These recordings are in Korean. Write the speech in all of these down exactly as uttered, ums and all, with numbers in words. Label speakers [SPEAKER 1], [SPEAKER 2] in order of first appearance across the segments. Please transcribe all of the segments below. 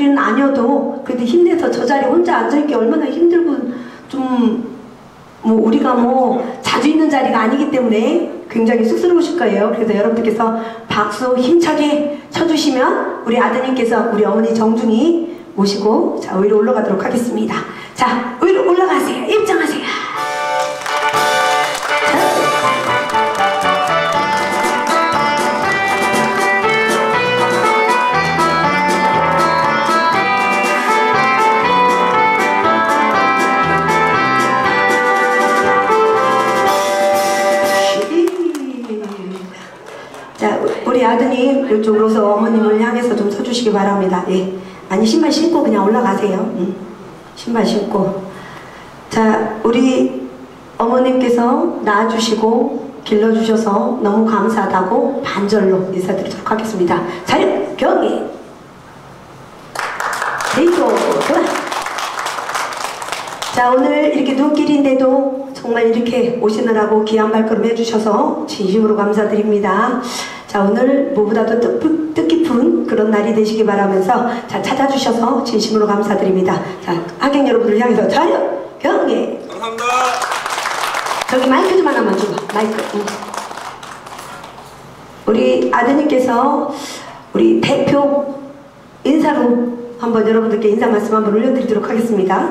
[SPEAKER 1] 아들들은 아니어도 그래도 힘내서 저 자리에 혼자 앉아있기 얼마나 힘들고 좀 뭐 우리가 뭐 자주 있는 자리가 아니기 때문에 굉장히 쑥스러우실 거예요. 그래서 여러분들께서 박수 힘차게 쳐주시면 우리 아드님께서 우리 어머니 정중히 모시고 자 위로 올라가도록 하겠습니다. 자 위로 올라가세요. 입장하세요. 자, 우리 아드님 이쪽으로서 어머님을 향해서 좀 서주시기 바랍니다. 예. 아니 신발 신고 그냥 올라가세요. 음. 신발 신고. 자, 우리 어머님께서 낳아주시고 길러주셔서 너무 감사하다고 반절로 인사드리도록 하겠습니다. 자리 경례. 데이도 좋아. 자, 오늘 이렇게 눈길인데도 정말 이렇게 오시느라고 귀한 발걸음 해주셔서 진심으로 감사드립니다. 자, 오늘 무엇보다도 뜻, 뜻깊은 그런 날이 되시기 바라면서 자, 찾아주셔서 진심으로 감사드립니다. 자, 하객 여러분들 향해서 자료 경례.
[SPEAKER 2] 감사합니다.
[SPEAKER 1] 저기 마이크 좀 하나만 줘봐. 마이크. 응. 우리 아드님께서 우리 대표 인사로 한번 여러분들께 인사 말씀 한번 올려드리도록 하겠습니다.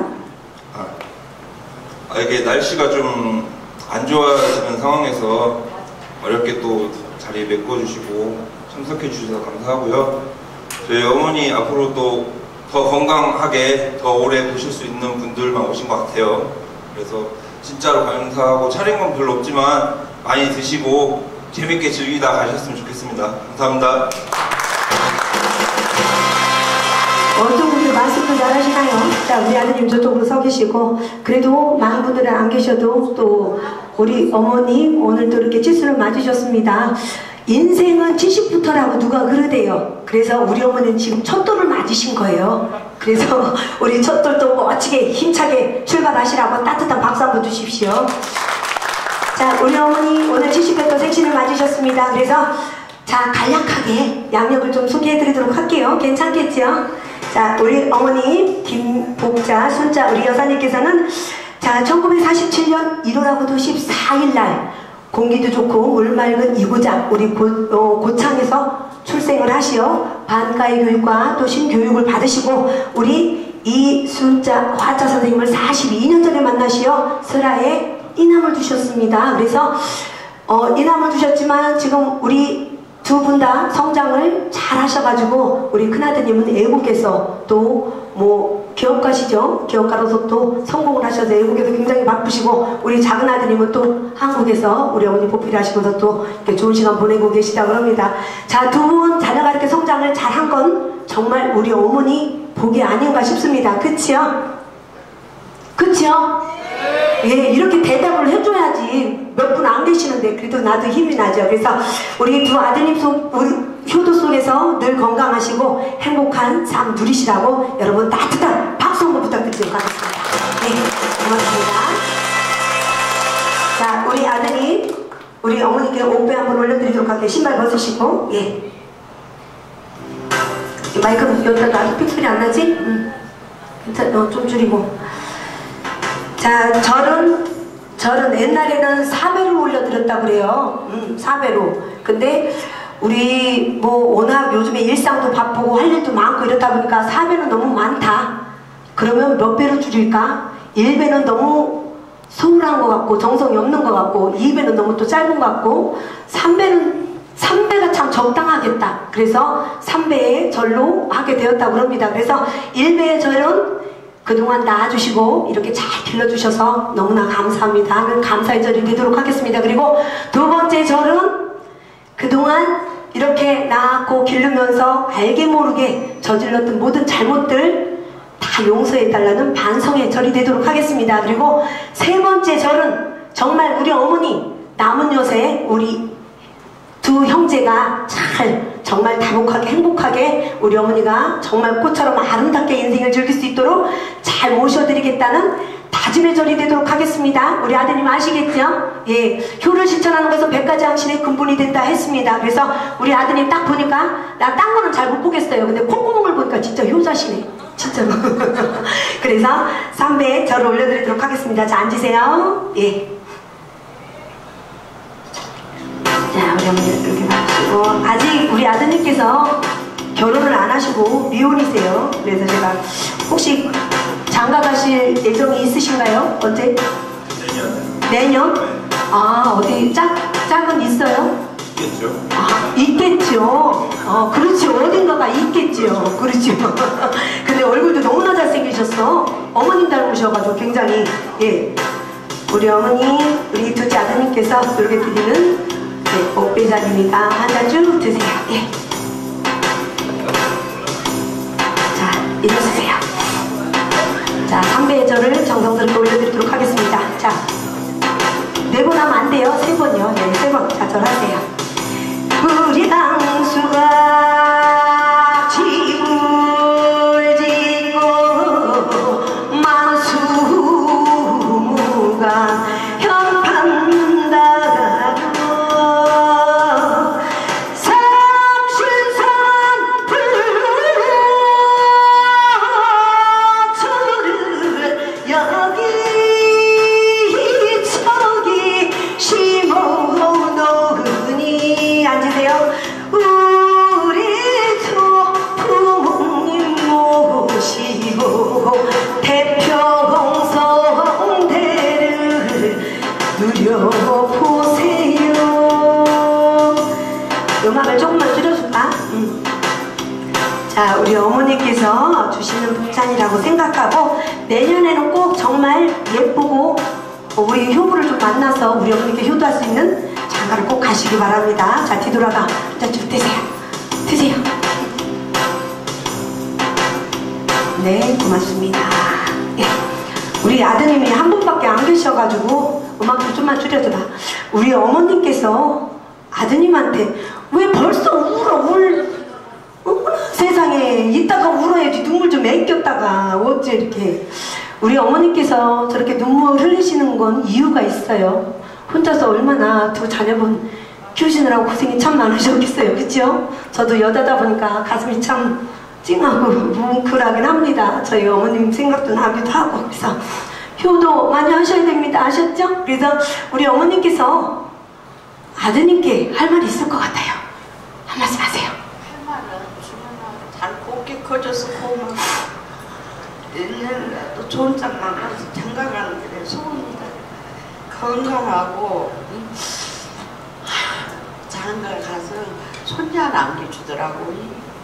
[SPEAKER 2] 아, 이게 날씨가 좀 안 좋아지는 상황에서 어렵게 또 자리 메꿔주시고 참석해 주셔서 감사하고요. 저희 어머니 앞으로 또 더 건강하게 더 오래 보실 수 있는 분들만 오신 것 같아요. 그래서 진짜로 감사하고 차린 건 별로 없지만 많이 드시고 재밌게 즐기다 가셨으면 좋겠습니다. 감사합니다.
[SPEAKER 1] 어쩌고 말씀도 잘하시나요? 자, 우리 아드님 저쪽으로 서 계시고 그래도 많은 분들은 안 계셔도 또 우리 어머니 오늘 또 이렇게 칠순을 맞으셨습니다. 인생은 칠십부터라고 누가 그러대요. 그래서 우리 어머니는 지금 첫돌을 맞으신 거예요. 그래서 우리 첫돌도 멋지게 힘차게 출발하시라고 따뜻한 박수 한번 주십시오. 자, 우리 어머니 오늘 칠십 회 또 생신을 맞으셨습니다. 그래서 자, 간략하게 양력을 좀 소개해 드리도록 할게요. 괜찮겠죠? 자, 우리 어머니 김복자 순자 우리 여사님께서는 자 천구백사십칠 년 일월하고도 십사일날 공기도 좋고 물 맑은 이구장 우리 고, 어, 고창에서 출생을 하시어 반가의 교육과 또 신교육을 받으시고 우리 이순자 화자 선생님을 사십이 년 전에 만나시어 설아에 이남을 두셨습니다. 그래서 어, 이남을 두셨지만 지금 우리 두 분 다 성장을 잘 하셔가지고 우리 큰아드님은 외국에서 또 뭐 기업가시죠. 기업가로서 또 성공을 하셔서 외국에서 굉장히 바쁘시고 우리 작은아드님은 또 한국에서 우리 어머니 보필 하시면서 또 이렇게 좋은 시간 보내고 계시다고 합니다. 자, 두 분 자녀가 이렇게 성장을 잘한 건 정말 우리 어머니 복이 아닌가 싶습니다. 그치요? 그치요? 예, 이렇게 대답을 해줘야지. 몇 분 안 계시는데 그래도 나도 힘이 나죠. 그래서 우리 두 아드님 속 우리 효도 속에서 늘 건강하시고 행복한 삶 누리시라고 여러분 따뜻한 박수 한번 부탁드리도록 하겠습니다. 네, 고맙습니다. 자, 우리 아드님 우리 어머니께 옷배 한번 올려드리도록 할게요. 신발 벗으시고. 예. 마이크 여기다 놔도 픽소리 안 나지? 응. 괜찮, 어, 좀 줄이고. 자, 절은, 절은 옛날에는 사배로 올려드렸다고 그래요. 음, 사배로. 근데, 우리, 뭐, 워낙 요즘에 일상도 바쁘고 할 일도 많고 이렇다 보니까 사배는 너무 많다. 그러면 몇 배로 줄일까? 일 배는 너무 소홀한 것 같고, 정성이 없는 것 같고, 이 배는 너무 또 짧은 것 같고, 삼 배는, 삼 배가 참 적당하겠다. 그래서 삼 배의 절로 하게 되었다고 합니다. 그래서 일 배의 절은 그동안 낳아주시고 이렇게 잘 길러주셔서 너무나 감사합니다 하는 감사의 절이 되도록 하겠습니다. 그리고 두 번째 절은 그동안 이렇게 낳고 기르면서 알게 모르게 저질렀던 모든 잘못들 다 용서해달라는 반성의 절이 되도록 하겠습니다. 그리고 세 번째 절은 정말 우리 어머니 남은 여세 우리 두 형제가 잘 정말 다복하게 행복하게 우리 어머니가 정말 꽃처럼 아름답게 인생을 즐길 수 있도록 잘 모셔드리겠다는 다짐의 절이 되도록 하겠습니다. 우리 아드님 아시겠죠? 예, 효를 실천하는 것은 백가지 항신의 근본이 된다 했습니다. 그래서 우리 아드님 딱 보니까 나 딴 거는 잘 못 보겠어요. 근데 콧구멍을 걸 보니까 진짜 효자시네. 진짜로. 그래서 삼배 절을 올려드리도록 하겠습니다. 자, 앉으세요. 예. 자, 우리 어머니 이렇게 봐주시고. 아직 우리 아드님께서 결혼을 안 하시고 미혼이세요. 그래서 제가 혹시 장가 가실 예정이 있으신가요? 언제?
[SPEAKER 2] 내년.
[SPEAKER 1] 내년? 아, 어디 짝, 짝은 있어요?
[SPEAKER 2] 있겠죠.
[SPEAKER 1] 아, 있겠죠. 어, 그렇지. 어딘가가 있겠죠. 그렇죠. 근데 얼굴도 너무나 잘생기셨어. 어머님 닮으셔가지고 굉장히, 예. 우리 어머니, 우리 둘째 아드님께서 이렇게 드리는, 예, 옥배자입니다. 한 잔 쭉 드세요. 예. 자, 일어서세요. 자, 삼배의 절을 정성스럽게 올려드리도록 하겠습니다. 자, 네 번 하면 안 돼요. 세 번이요. 네, 세 번. 자, 절하세요. 우리 당수가 집을 짓고 만수무가 현판다가도 삼신산 불초를 여기 저기 심어놓으니 앉으세요. 우리도 부모님 모시고 태평성대를 누려보세요. 음악을 조금만 줄여줄까? 음. 자, 우리 어머니께서 주시는 복찬이라고 생각하고 내년에는 꼭 정말 예쁘고 우리 효부를 좀 만나서 우리 어머니께 효도할 수 있는 장가를 꼭 가시기 바랍니다. 자, 뒤돌아가. 자, 쭉 드세요. 드세요. 네, 고맙습니다. 예. 우리 아드님이 한 분밖에 안 계셔가지고 음악 좀 좀만 줄여줘봐. 우리 어머님께서 아드님한테 왜 벌써 울어 울 어? 세상에 이따가 울어야지. 눈물 좀 애꼈다가 어째 이렇게. 우리 어머니께서 저렇게 눈물 흘리시는 건 이유가 있어요. 혼자서 얼마나 두 자녀분 키우시느라고 고생이 참 많으셨겠어요. 그쵸? 저도 여자다 보니까 가슴이 참 찡하고 뭉클하긴 합니다. 저희 어머님 생각도 나기도 하고. 그래서 효도 많이 하셔야 됩니다. 아셨죠? 그래서 우리 어머님께서 아드님께 할 말이 있을 것 같아요. 한 말씀 하세요.
[SPEAKER 3] 할 말은 주문아 잘 곱게 커져서 고마워. 내년에도 좋은 장가 가서 장가 가는 길에 소원이다. 건강하고 응? 장가 가서 손자 남겨주더라고.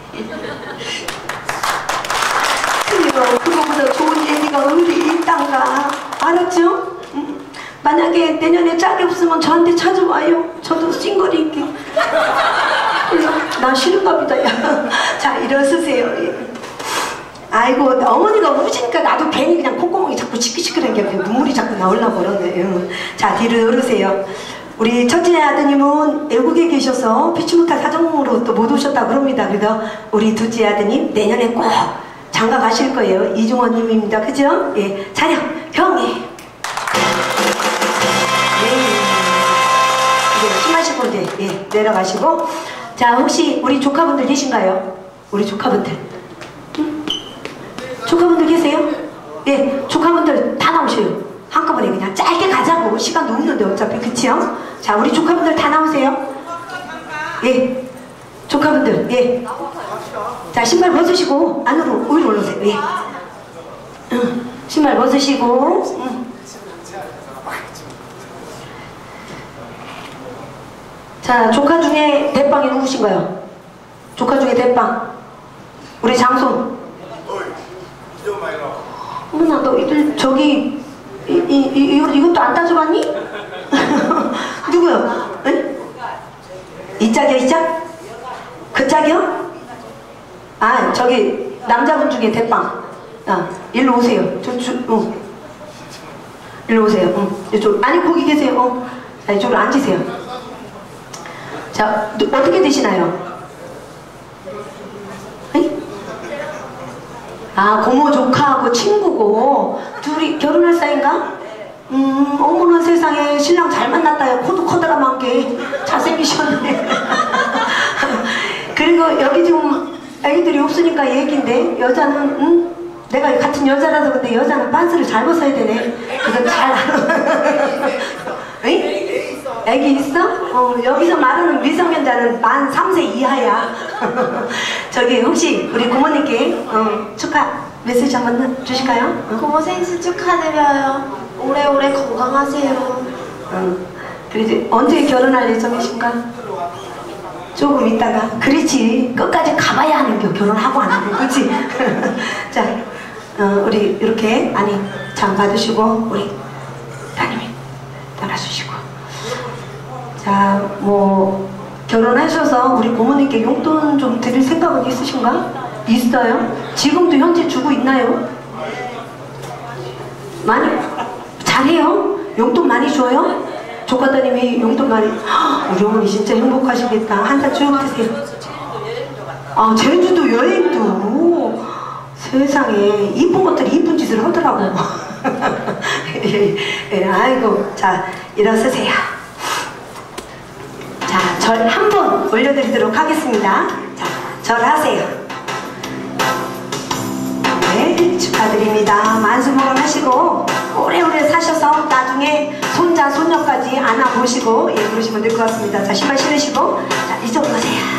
[SPEAKER 1] 그래요. 그거보다 좋은 얘기가 어디 있단가. 알았죠? 응. 만약에 내년에 짝이 없으면 저한테 찾아와요. 저도 싱글일게. 나 싫은가 보다. 야. 자, 일어서세요. 예. 아이고, 어머니가 우시니까 나도 괜히 그냥 콧구멍이 자꾸 시끌시끌한 게 눈물이 자꾸 나오려고 그러네. 응. 자, 뒤로 열으세요. 우리 첫째 아드님은 외국에 계셔서 피치 못할 사정으로 또 못 오셨다 그럽니다. 그래서 우리 둘째 아드님 내년에 꼭 장가 가실 거예요. 이중원님입니다. 그죠? 예. 자녀, 경례. 네. 이제 술 마시고 이제 예, 내려가시고. 자, 혹시 우리 조카분들 계신가요? 우리 조카분들. 응? 조카분들 계세요? 예, 조카분들 다 나오셔요. 한꺼번에 그냥 짧게 가자고. 시간도 없는데 어차피. 그치요? 자, 우리 조카분들 다 나오세요. 예, 조카분들. 예. 자, 신발 벗으시고 안으로 위로 올라오세요. 예. 응. 신발 벗으시고. 응. 자, 조카 중에 대빵이 누구신가요? 조카 중에 대빵. 우리 장손. 어머나, 너 이들 저기 이, 이, 이, 이거, 이것도 안 따져봤니? 누구요? 에? 이 짝이요? 이 짝? 그 짝이요? 아, 저기 남자분 중에 대빵. 아, 일로 오세요. 저, 저, 어. 일로 오세요. 응. 이쪽. 아니, 거기 계세요. 어. 자, 이쪽으로 앉으세요. 자, 어떻게 되시나요? 에이? 아, 고모 조카하고 친구고 둘이 결혼할 사이인가? 음, 어머나 세상에 신랑 잘 만났다요. 코도 커다란 게 잘생기셨네. 그리고 여기 지금 애기들이 없으니까 얘기인데 여자는 응? 내가 같은 여자라서 근데 여자는 빤스를 잘 벗어야 되네. 그건 잘 알아. 응? 애기 있어? 어, 여기서 말하는 미성년자는 만 삼 세 이하야. 저기 혹시 우리 고모님께 어, 축하 메시지 한번 주실까요? 어?
[SPEAKER 4] 고모 생신 축하드려요. 오래오래 건강하세요.
[SPEAKER 1] 어. 그러지 언제 결혼할 예정이신가? 조금 있다가. 그렇지, 끝까지 가봐야 하는 겨. 결혼하고 안 하고. 그렇지? 자, 어, 우리 이렇게 아니 장 받으시고 우리 따님이 따라주시고. 자, 뭐 결혼하셔서 우리 고모님께 용돈 좀 드릴 생각은 있으신가? 있어요? 지금도 현재 주고 있나요? 많이 잘해요? 용돈 많이 줘요? 조카 따님이 용돈 많이. 헉, 우리 어머니 진짜 행복하시겠다. 한 달 쭉 드세요. 아, 제주도 여행도. 세상에 이쁜 것들이 이쁜 짓을 하더라고. 예, 아이고. 자, 일어서세요. 자, 절 한 번 올려드리도록 하겠습니다. 자, 절하세요. 네, 축하드립니다. 만수무강 하시고 오래오래 사셔서 나중에 손자, 손녀까지 안아보시고 예, 그러시면 될 것 같습니다. 자, 신발 신으시고 자, 이쪽으로 오세요.